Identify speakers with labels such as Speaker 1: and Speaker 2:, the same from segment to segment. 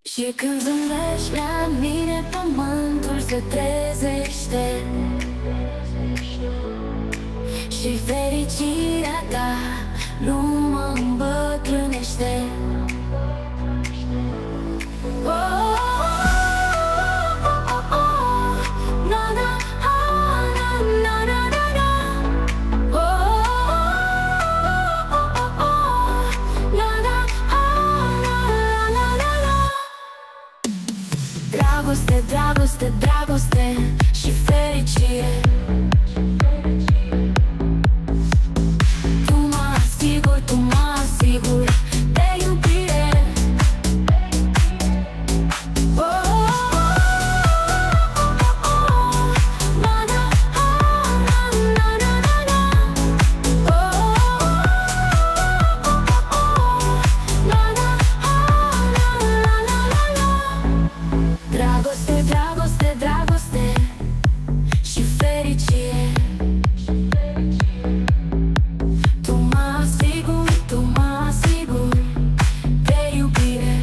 Speaker 1: Și când zâmbești la mine, pământul se trezește și fericirea ta nu mă îmbătrânește. Oh, oh, oh, oh, oh. Na, na, na, na, na, na, na. Oh, oh, oh, oh. Na, na, na, na, na, na. Dragoste, dragoste, dragoste și fericire. Tu mă asiguri de iubire. Oh, oh, oh, oh. Na, na, na, na, na, na, na. Oh, oh, oh. Na, na, na, na, na, na, na. Dragoste, dragoste, dragoste și fericire. Tu mă asiguri de iubire.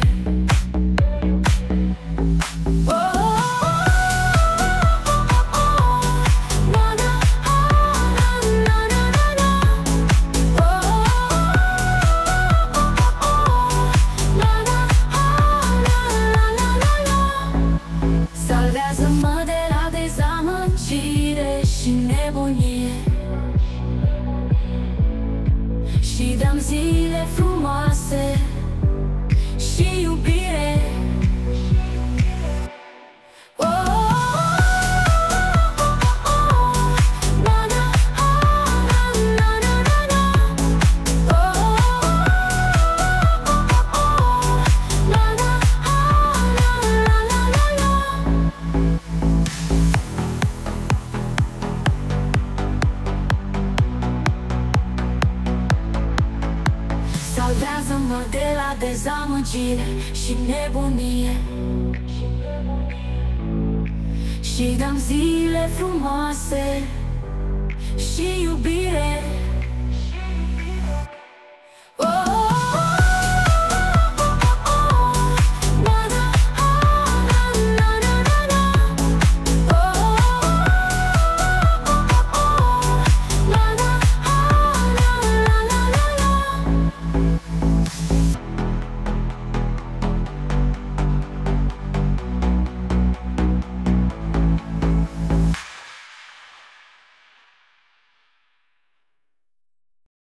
Speaker 1: Oh, oh, oh, oh. Na, na, na, na, na, na. Oh, oh, oh. Na, na, na, na, na, na. Salvează-mă de la dezamăgire și nebunie și dăm zile frumoase și iubire. Oh, oh, oh, oh. Na, na, na, na, na, na. Oh, oh, oh. Na, na, na, na, na, na. Salvează-mă de la dezamăgire și nebunie și dăm zile frumoase și iubire.